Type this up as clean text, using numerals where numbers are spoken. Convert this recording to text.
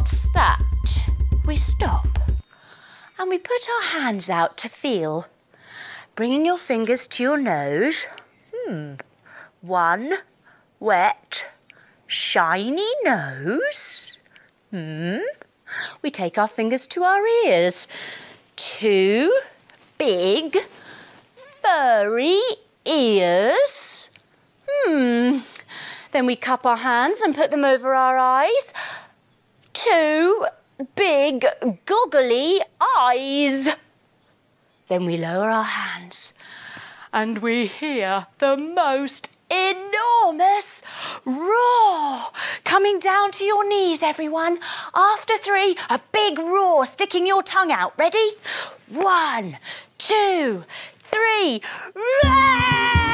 What's that? We stop and we put our hands out to feel. Bringing your fingers to your nose. One wet, shiny nose. We take our fingers to our ears. Two big, furry ears. Then we cup our hands and put them over our eyes. Two big, goggly eyes. Then we lower our hands and we hear the most enormous roar coming down to your knees, everyone. After three, a big roar, sticking your tongue out. Ready? 1, 2, 3. Roar!